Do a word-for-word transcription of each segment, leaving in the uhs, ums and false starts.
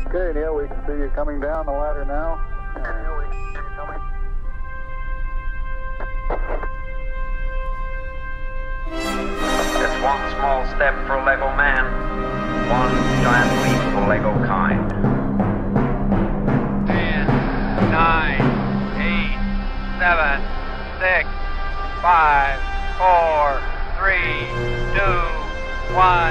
Okay, Neil, we can see you coming down the ladder now. Uh, Neil, we can see you coming. It's one small step for Lego man, one giant leap for Lego kind. Ten, nine, eight, seven, six, five, four, three, two, one.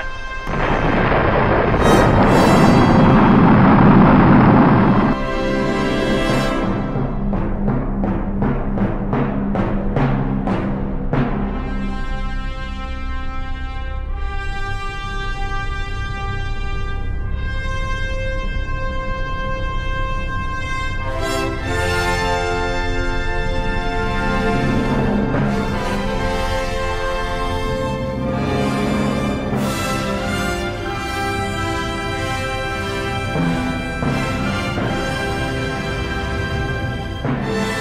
Thank you.